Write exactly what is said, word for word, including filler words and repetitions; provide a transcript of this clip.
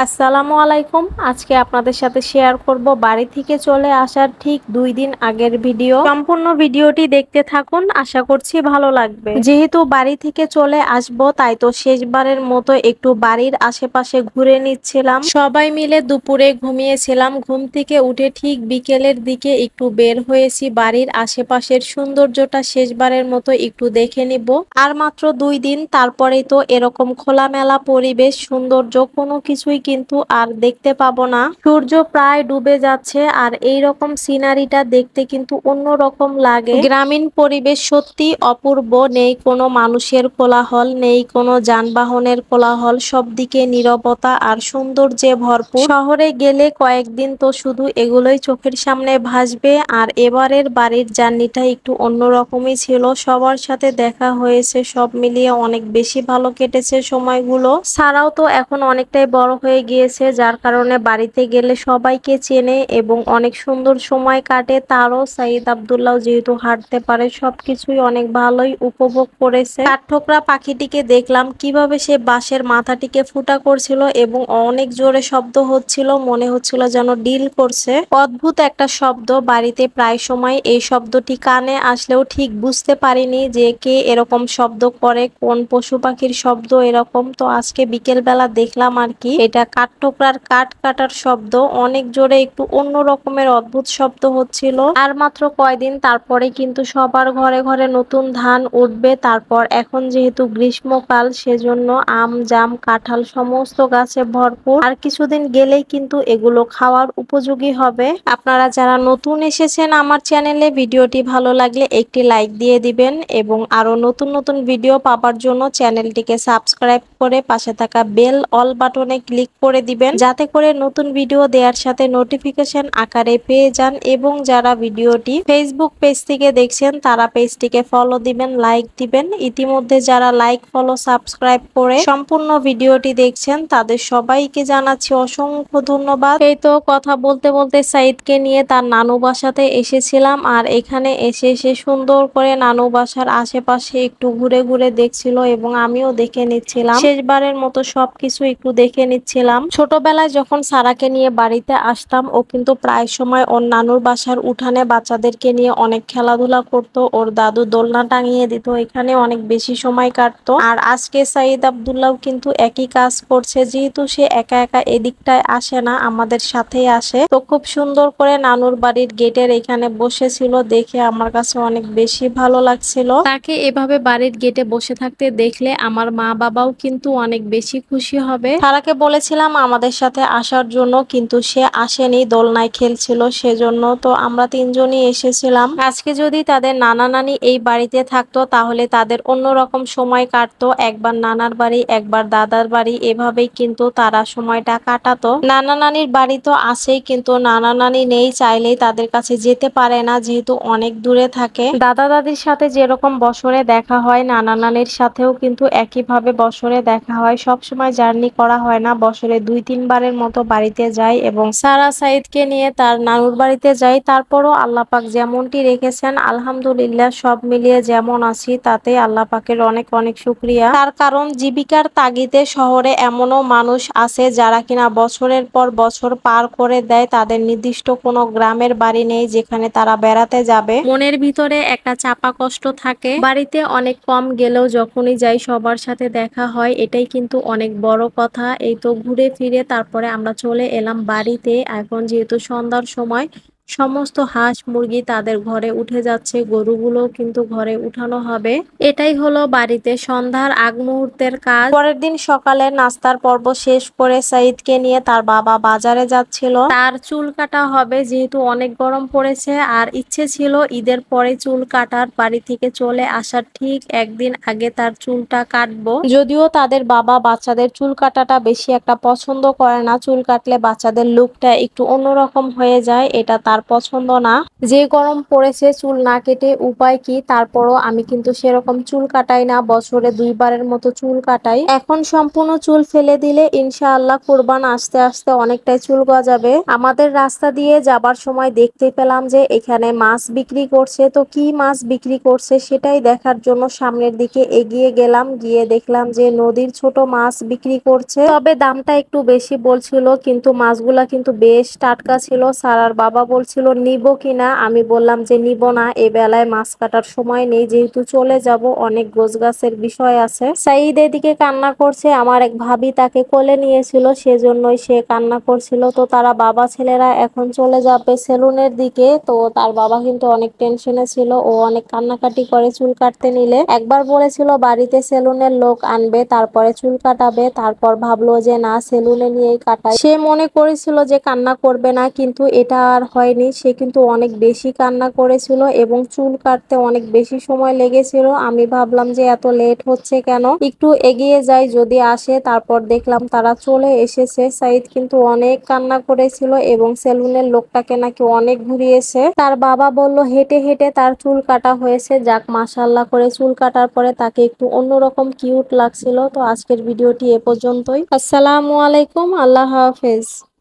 আসসালামু আলাইকুম। আজকে আপনাদের সাথে শেয়ার করব বাড়ি থেকে চলে আসার ঠিক দুই দিন আগের ভিডিও। সম্পূর্ণ ভিডিওটি দেখতে থাকুন, আশা করছি ভালো লাগবে। যেহেতু বাড়ি থেকে চলে আসব, তাই তো শেষবারের মতো একটু বাড়ির আশেপাশে ঘুরে নিচ্ছিলাম। সবাই মিলে দুপুরে ঘুমিয়েছিলাম, ঘুম থেকে উঠে ঠিক বিকেলের দিকে একটু বের হয়েছি বাড়ির আশেপাশের সৌন্দর্যটা শেষবারের মতো একটু দেখে নিব। আর মাত্র দুই দিন, তারপরেই তো এরকম খোলামেলা পরিবেশ, সৌন্দর্য কোনো কিছুই কিন্তু আর দেখতে পাবো না। সূর্য প্রায় ডুবে যাচ্ছে আর এই রকম সিনারিটা দেখতে কিন্তু অন্যরকম লাগে। গ্রামীণ পরিবেশ সত্যি অপূর্ব। নেই কোনো মানুষের কোলাহল, নেই কোনো যানবাহনের কোলাহল, সব দিকে নীরবতা আর সৌন্দর্যে ভরপুর। শহরে গেলে কয়েকদিন তো শুধু এগুলোই চোখের সামনে ভাসবে। আর এবারের বাড়ির জার্নিটা একটু অন্যরকমই ছিল। সবার সাথে দেখা হয়েছে, সব মিলিয়ে অনেক বেশি ভালো কেটেছে সময়গুলো। সারাও তো এখন অনেকটাই বড় হয়ে গিয়েছে, যার কারণে বাড়িতে গেলে সবাইকে চেনে এবং অনেক সুন্দর সময় কাটে। তারও সাইদ আব্দুল্লাহ যেহেতু হাঁটতে পারে, সবকিছুই অনেক ভালোই উপভোগ করেছে। কাঠঠোকরা পাখিটিকে দেখলাম কিভাবে সে বাঁশের মাথাটিকে ফুটা করছিল এবং অনেক জোরে শব্দ হচ্ছিল, মনে হচ্ছিল যেন ডিল করছে। অদ্ভুত একটা শব্দ। বাড়িতে প্রায় সময় এই শব্দটি কানে আসলেও ঠিক বুঝতে পারিনি যে কে এরকম শব্দ করে, কোন পশু পাখির শব্দ এরকম। তো আজকে বিকেল বেলা দেখলাম আর কি, এটা কাঠঠোকরার কাঠ কাটার শব্দ। অনেক জোরে একটু অন্য রকমের অদ্ভুত শব্দ হচ্ছিল। আর মাত্র কয়দিন তারপরে কিন্তু সবার ঘরে ঘরে নতুন ধান উঠবে। তারপর এখন যেহেতু গ্রীষ্মকাল, সেজন্য আম, জাম, কাঁঠাল সমস্ত গাছে ভরপুর। আর কিছুদিন গেলেই কিন্তু এগুলো খাওয়ার উপযোগী হবে। আপনারা যারা নতুন এসেছেন আমার চ্যানেলে, ভিডিওটি ভালো লাগলে একটি লাইক দিয়ে দিবেন এবং আরো নতুন নতুন ভিডিও পাবার জন্য চ্যানেলটিকে সাবস্ক্রাইব করে পাশে থাকা বেল অল বাটনে ক্লিক করে দিবেন, যাতে করে নতুন ভিডিও দেওয়ার সাথে নোটিফিকেশন আকারে পেয়ে যান। এবং যারা ভিডিওটি ফেসবুক পেজ থেকে দেখছেন, তারা পেজটিকে ফলো দিবেন, লাইক দিবেন। ইতিমধ্যে যারা লাইক, ফলো, সাবস্ক্রাইব করে সম্পূর্ণ ভিডিওটি দেখছেন, তাদের সবাইকে জানাচ্ছি অসংখ্য ধন্যবাদ। এই তো কথা বলতে বলতে সাইদকে নিয়ে তার নানু বাসাতে এসেছিলাম। আর এখানে এসে সে সুন্দর করে নানু বাসার আশেপাশে একটু ঘুরে ঘুরে দেখছিল এবং আমিও দেখে নিচ্ছিলাম। শেষবারের মতো সবকিছু একটু দেখে নিচ্ছিলাম। ছোটবেলায় যখন সারাকে নিয়ে বাড়িতে আসতাম, ও কিন্তু প্রায় সময় ওর নানুর বাসার উঠানে বাচ্চাদেরকে নিয়ে অনেক খেলাধুলা করতো। ওর দাদু দোলনা টাঙিয়ে দিত, এখানে অনেক বেশি সময় কাটতো। আর আজকে সাইদ আব্দুল্লাহ কিন্তু একই কাজ করছে। যেহেতু সে একা একা এদিকটায় আসে না, আমাদের সাথেই আসে। তো খুব সুন্দর করে নানুর বাড়ির গেটের এখানে বসেছিল, দেখে আমার কাছে অনেক বেশি ভালো লাগছিল। তাকে এভাবে বাড়ির গেটে বসে থাকতে দেখলে আমার মা বাবাও কিন্তু অনেক বেশি খুশি হবে। সারাকে বলেছিলাম আমাদের সাথে আসার জন্য, কিন্তু সে আসেনি, দোলনায় খেলছিল সেজন্য। তো আমরা তিনজনই এসেছিলাম। আজকে যদি তাদের নানা নানি এই বাড়িতে থাকতো, তাহলে তাদের অন্যরকম সময় কাটতো। একবার নানার বাড়ি, একবার দাদার বাড়ি, এভাবেই কিন্তু তারা সময়টা কাটাতো। নানা নানির বাড়ি তো আছেই, কিন্তু নানা নানি নেই, চাইলেই তাদের কাছে যেতে পারে না, যেহেতু অনেক দূরে থাকে। দাদা দাদির সাথে যেরকম বছরে দেখা হয়, নানা নানির সাথেও কিন্তু একইভাবে বছরে দেখা হয়। সব সময় জার্নি করা হয় না, বছরে দুই তিনবারের মতো বাড়িতে যাই এবং সারা সাইদকে নিয়ে তার নানুর বাড়িতে যাই। তারপরও আল্লাহ পাক যেমনটি রেখেছেন, আলহামদুলিল্লাহ সব মিলিয়ে যেমন আছি তাতে আল্লাহ পাকের অনেক অনেক শুকরিয়া। তার কারণ জীবিকার তাগিদে শহরে এমনও মানুষ আছে যারা কিনা বছরের পর বছর পার করে দেয়, তাদের নির্দিষ্ট কোনো গ্রামের বাড়ি নেই যেখানে তারা বেড়াতে যাবে। মনের ভিতরে একটা চাপা কষ্ট থাকে। বাড়িতে অনেক কম গেলেও যখনই যাই সবার সাথে দেখা হয়, এটাই কিন্তু অনেক বড় কথা। এই তো ঘুরে ফিরে তারপরে আমরা চলে এলাম বাড়িতে। এখন যেহেতু সন্ধ্যার সময়, সমস্ত হাঁস মুরগি তাদের ঘরে উঠে যাচ্ছে, গরুগুলো কিন্তু ঘরে উঠানো হবে। এটাই হলো বাড়িতে সন্ধ্যার আগ মুহূর্তের কাজ। পরের দিন সকালে নাস্তার পর্ব শেষ করে সাইদকে নিয়ে তার বাবা বাজারে যাচ্ছিল। তার চুল কাটা হবে, যেহেতু অনেক গরম পড়েছে। আর ইচ্ছে ছিল ঈদের পরে চুল কাটার, বাড়ি থেকে চলে আসার ঠিক একদিন আগে তার চুলটা কাটবো। যদিও তাদের বাবা বাচ্চাদের চুল কাটাটা বেশি একটা পছন্দ করে না, চুল কাটলে বাচ্চাদের লুকটা একটু অন্যরকম হয়ে যায়, এটা তার পছন্দ না। যে গরম পড়েছে চুল না কেটে উপায় কি, তারপরও আমি কিন্তু সেরকম চুল কাটাই না, বছরে দুইবারের মতো চুল কাটাই। এখন সম্পূর্ণ চুল ফেলে দিলে ইনশাআল্লাহ কুরবান আসতে আসতে অনেকটাই চুল গজাবে। আমাদের রাস্তা দিয়ে যাবার সময় দেখতে পেলাম যে এখানে মাছ বিক্রি করছে, তো কি মাছ বিক্রি করছে সেটাই দেখার জন্য সামনের দিকে এগিয়ে গেলাম। গিয়ে দেখলাম যে নদীর ছোট মাছ বিক্রি করছে, তবে দামটা একটু বেশি বলছিল, কিন্তু মাছগুলা কিন্তু বেশ টাটকা ছিল। সারার বাবা বলছিল নিব কিনা, আমি বললাম যে নিব না, এ বেলায় মাছ কাটার সময় নেই, যেহেতু চলে যাব অনেক গোছগাছের বিষয় আছে। সাইদ এদিকে কান্না করছে, আমার এক ভাবি তাকে কোলে নিয়েছিল সেজন্যই সে কান্না করছিল। তো তারা বাবা ছেলেরা এখন চলে যাবে সেলুনের দিকে। তো তার বাবা কিন্তু অনেক টেনশনে ছিল, ও অনেক কান্নাকাটি করে চুল কাটতে নিলে। একবার বলেছিল বাড়িতে সেলুনের লোক আনবে তারপরে চুল কাটাবে, তারপর ভাবলো যে না সেলুনে নিয়েই কাটায়। সে মনে করেছিল যে কান্না করবে না, কিন্তু এটা আর হয়নি। সে কিন্তু অনেক বেশি কান্না করেছিল এবং চুল কাটতে অনেক বেশি সময় লেগেছিল। আমি ভাবলাম যে এত লেট হচ্ছে কেন, একটু এগিয়ে যাই যদি আসে। তারপর দেখলাম তারা চলে এসেছে। সাইদ কিন্তু অনেক কান্না করেছিল এবং সেলুনের লোকটাকে নাকি অনেক ঘুরিয়েছে। তার বাবা বলল হেঁটে হেঁটে তার চুল কাটা হয়েছে। যাক মাশাআল্লাহ করে চুল কাটার পরে তাকে একটু অন্যরকম কিউট লাগছিল। তো আজকের ভিডিওটি এ পর্যন্তই। আসসালামু আলাইকুম, আল্লাহ হাফেজ।